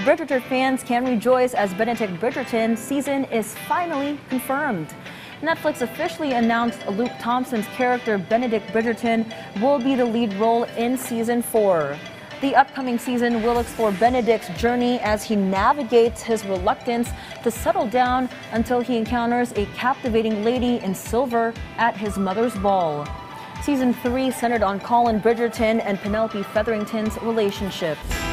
Bridgerton fans can rejoice as Benedict Bridgerton season is finally confirmed. Netflix officially announced Luke Thompson's character Benedict Bridgerton will be the lead role in season 4. The upcoming season will explore Benedict's journey as he navigates his reluctance to settle down until he encounters a captivating lady in silver at his mother's ball. Season 3 centered on Colin Bridgerton and Penelope Featherington's relationship.